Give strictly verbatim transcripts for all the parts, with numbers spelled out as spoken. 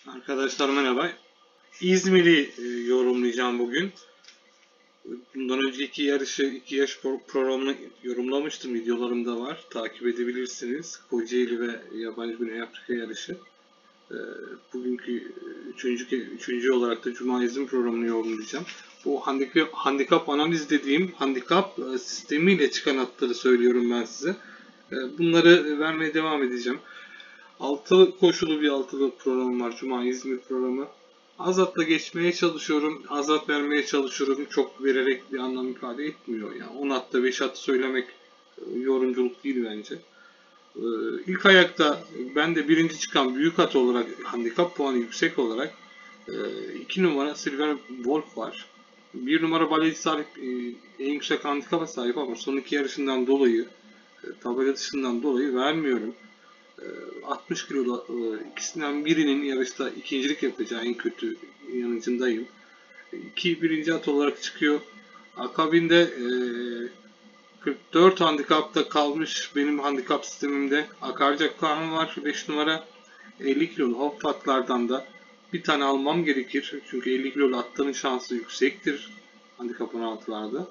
Arkadaşlar merhaba. İzmir'i e, yorumlayacağım bugün. Bundan önceki yarışı iki yaş programını yorumlamıştım. Videolarımda var. Takip edebilirsiniz. Kocaeli ve yabancı Güney Afrika yarışı. E, bugünkü üçüncü, üçüncü olarak da Cuma İzmir programını yorumlayacağım. Bu handikap, handikap analiz dediğim handikap e, sistemiyle çıkan atları söylüyorum ben size. E, bunları vermeye devam edeceğim. Altılı koşulu bir altılı programım var. Cuma İzmir programı. Azat'la geçmeye çalışıyorum. Azat vermeye çalışıyorum. Çok vererek bir anlam ifade etmiyor. Yani on atta beş at söylemek yorumculuk değil bence. Ee, ilk ayakta ben de birinci çıkan büyük at olarak handikap puanı yüksek olarak iki numara Silver Wolf var. Bir numara Baleci Salih en yüksek handikapa sahip ama son iki yarışından dolayı tabela dışından dolayı vermiyorum. altmış kiloda ikisinden birinin yarışta ikincilik yapacağı en kötü yanıcındayım. İki birinci at olarak çıkıyor. Akabinde kırk dört handikapta kalmış benim handikap sistemimde. Akarcak Kanun var. beş numara elli kilolu hop atlardan da bir tane almam gerekir. Çünkü elli kilolu atların şansı yüksektir handikap on altılarda.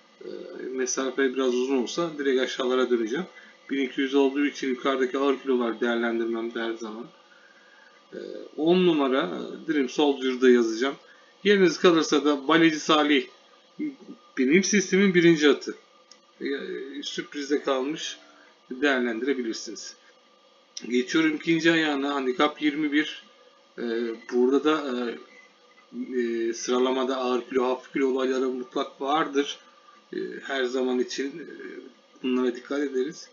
Mesafe biraz uzun olsa direkt aşağılara döneceğim. bin iki yüz olduğu için yukarıdaki ağır kilolar değerlendirmem her zaman. on numara Dream Soldier'da yazacağım. Yeriniz kalırsa da Baleci Salih benim sistemin birinci atı. Sürprizde kalmış değerlendirebilirsiniz. Geçiyorum ikinci ayağına. Handikap yirmi bir. Burada da sıralamada ağır kilo, hafif kilo olayları mutlak vardır. Her zaman için bunlara dikkat ederiz.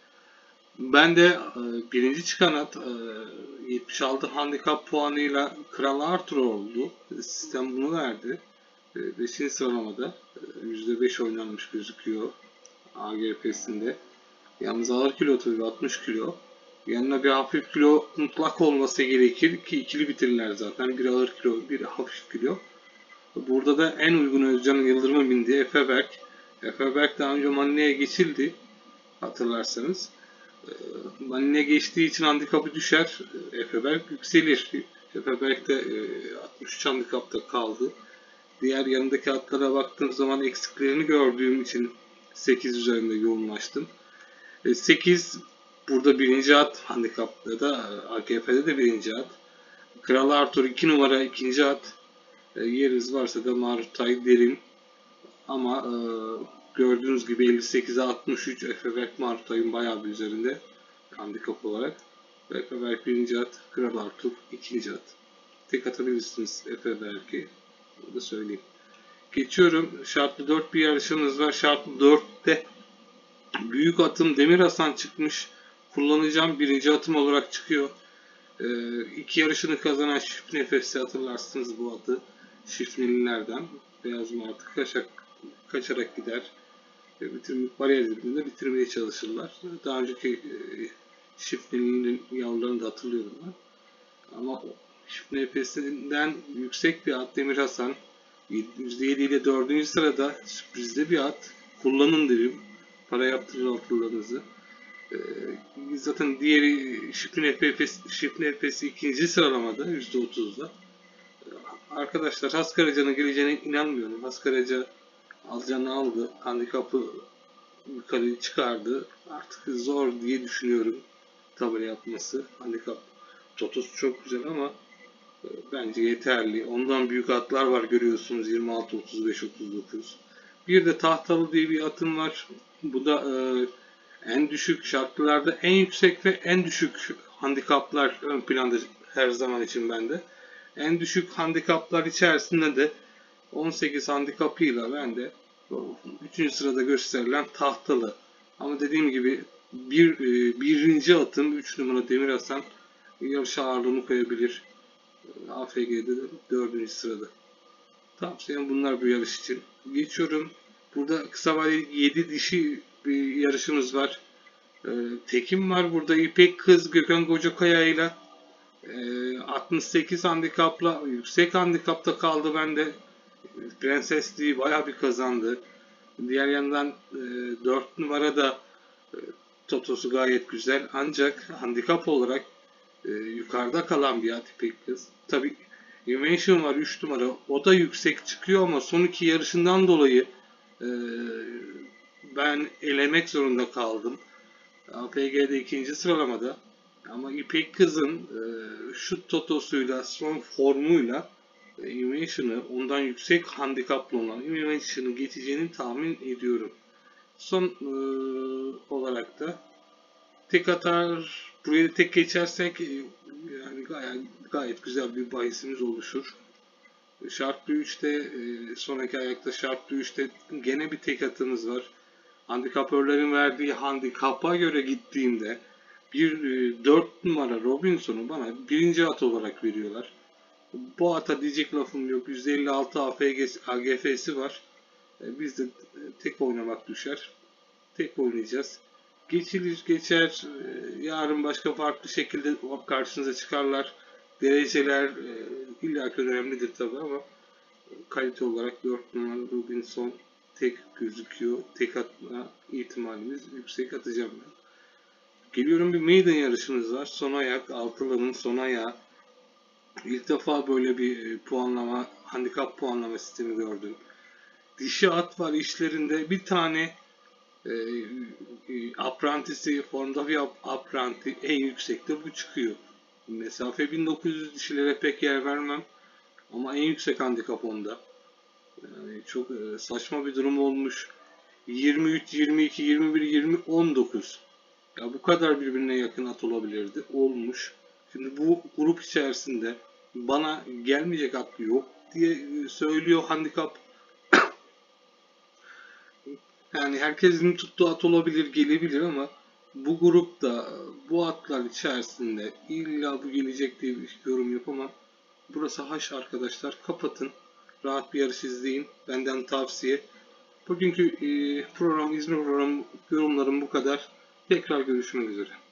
Ben de birinci çıkan at yetmiş altı handikap puanıyla Kral Arthur oldu. Sistem bunu verdi. beşinci sıralamada yüzde beş oynanmış gözüküyor A G P'sinde. Yalnız ağır kilo tabii altmış kilo. Yanına bir hafif kilo mutlak olması gerekir ki ikili bitirirler zaten. Bir ağır kilo, bir hafif kilo. Burada da en uygun Özcan Yıldırım'a bindiği Efe Berk. Efe Berk daha önce Manile'ye geçildi hatırlarsanız. Manile'ye geçtiği için handikapı düşer. Efe Berk yükselir. Efe Berk de altmış üç handikapta kaldı. Diğer yanındaki atlara baktığım zaman eksiklerini gördüğüm için sekiz üzerinde yoğunlaştım. sekiz burada birinci at, handikapta da A G P'de de birinci at. Kral Arthur iki numara ikinci at. Yeriniz varsa da Marutay derim. Ama e, gördüğünüz gibi elli sekize altmış üç Efe Berk Marutay'ın bayağı bir üzerinde handikap olarak. Efe Berk birinci at, Kral Arthur ikinci at. Tek atabilirsiniz Efe Berk'i. Bunu da söyleyeyim. Geçiyorum. Şartlı dört bir yarışımız var. Şartlı dörtte büyük atım Demir Hasan çıkmış. Kullanacağım. Birinci atım olarak çıkıyor. Ee, iki yarışını kazanan Şif Nefes'i hatırlarsınız bu atı. Şifnelilerden. Beyaz Martı kaçak, kaçarak gider. E, bitirme, bariyer dibinde bitirmeye çalışırlar. Daha önceki e, Şifneli'nin yavrularını da hatırlıyorum ben. Ama Şif Nefes'inden yüksek bir at Demir Hasan. yüzde yedi ile dördüncü sırada sürprizde bir at. Kullanın derim. Para yaptırır altlarınızı. Ee, zaten diğeri Şifne Efes'i ikinci sıralamada yüzde otuzda. Ee, arkadaşlar Haskaraca'nın geleceğine inanmıyorum. Haskaraca alacağını aldı. Handikapı yukarı çıkardı. Artık zor diye düşünüyorum tabela yapması. Handikap totosu çok güzel ama e, bence yeterli. Ondan büyük atlar var görüyorsunuz. yirmi altı, otuz beş, otuz dokuz. Bir de tahtalı diye bir atım var. Bu da e, en düşük şartlarda en yüksek ve en düşük handikaplar ön planda her zaman için bende. En düşük handikaplar içerisinde de on sekiz handikapıyla ben de üçüncü sırada gösterilen tahtalı. Ama dediğim gibi bir birinci atım üç numara Demir Hasan yarış ağırlığını koyabilir. A F G'de dördüncü sırada. Tavsiyem bunlar bu yarış için. Geçiyorum. Burada kısa vadeli yedi dişi bir yarışımız var. Ee, Tekim var burada. İpek Kız Gökhan Kocakaya ile altmış sekiz handikapla yüksek handikapta kaldı bende. Prensesliği bayağı bir kazandı. Diğer yandan e, dört numarada e, Totosu gayet güzel. Ancak handikap olarak e, yukarıda kalan bir at İpek Kız. Tabi Invention var üç numara. O da yüksek çıkıyor ama son iki yarışından dolayı e, ben elemek zorunda kaldım. A P G'de ikinci sıralamada. Ama İpek Kız'ın e, şut totosuyla, son formuyla e, Invention'ı ondan yüksek handikaplı olan Invention'ı geçeceğini tahmin ediyorum. Son e, olarak da tek atar, buraya tek geçersek e, yani gayet, gayet güzel bir bahisimiz oluşur. Şartlı üçte e, sonraki ayakta şartlı üçte gene bir tek atımız var. Handikapörlerin verdiği handikapa göre gittiğimde bir e, dört numara Robinson'u bana birinci at olarak veriyorlar. Bu ata diyecek lafım yok. yüz elli altı A G F'si var. E, bizde e, tek oynamak düşer. Tek oynayacağız. Geçilir geçer. E, yarın başka farklı şekilde karşınıza çıkarlar. Dereceler e, illaki önemlidir tabi ama kalite olarak dört numara Robinson tek gözüküyor. Tek atma ihtimalimiz yüksek, atacağım ben. Geliyorum, bir maiden yarışımız var. Son ayak, altılının son ayağı. İlk defa böyle bir puanlama, handikap puanlama sistemi gördüm. Dişi at var işlerinde. Bir tane e, e, aprantisi, formda bir apranti en yüksekte bu çıkıyor. Mesafe bin dokuz yüz, dişilere pek yer vermem. Ama en yüksek handikap onda. Yani çok e, saçma bir durum olmuş. yirmi üç, yirmi iki, yirmi bir, yirmi, on dokuz. Ya bu kadar birbirine yakın at olabilirdi. Olmuş. Şimdi bu grup içerisinde bana gelmeyecek at yok diye söylüyor handikap. Yani herkesin tuttuğu at olabilir, gelebilir ama bu grupta bu atlar içerisinde illa bu gelecek diye bir yorum yapamam. Burası haş arkadaşlar. Kapatın. Rahat bir yarış izleyin. Benden tavsiye. Bugünkü program, İzmir programı yorumlarım bu kadar. Tekrar görüşmek üzere.